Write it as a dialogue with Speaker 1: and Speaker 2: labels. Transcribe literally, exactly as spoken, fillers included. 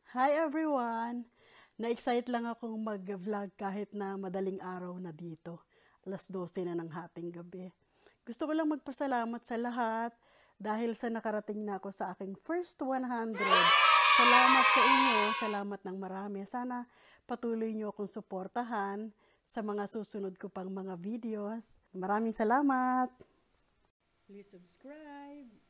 Speaker 1: Hi everyone! Na-excite lang akong mag-vlog kahit na madaling araw na dito. alas dose na ng hating gabi. Gusto ko lang magpasalamat sa lahat dahil sa nakarating na ako sa aking first one hundred. Salamat sa inyo, salamat ng marami. Sana patuloy nyo akong suportahan sa mga susunod ko pang mga videos. Maraming salamat! Please subscribe!